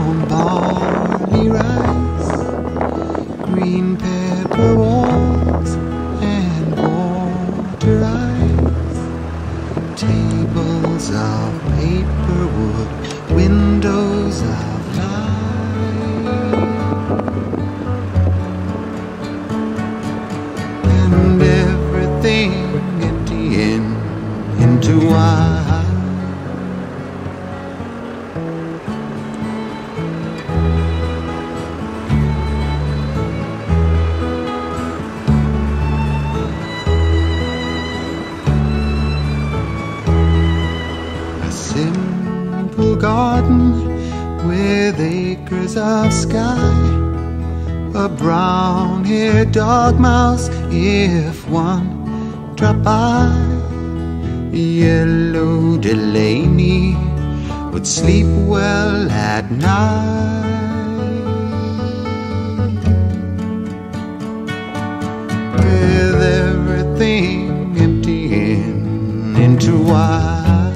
on barley rice, green pepper walls and water ice, tables of paper wood, windows of light, and everything emptying into wine. Simple garden with acres of sky, a brown-haired dormouse if one drop by, yellow Delaney would sleep well at night, with everything emptying into white.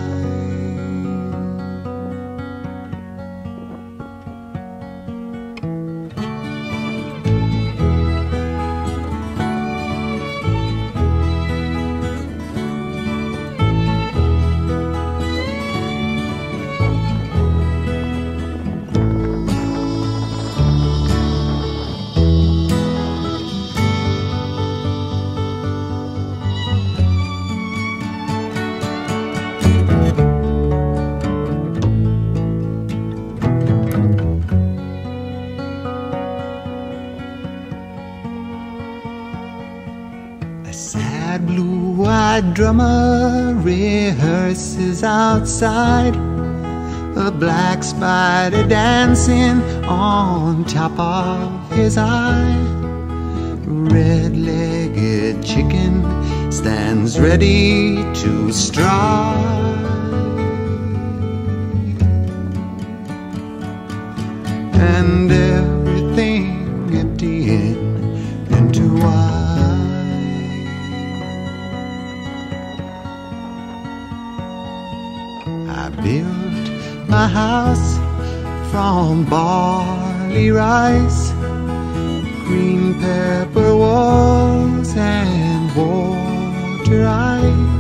A sad blue-eyed drummer rehearses outside, a black spider dancing on top of his eye. Red-legged chicken stands ready to strike, and everything emptying into white. I built my house from barley rice, green pepper walls and water ice,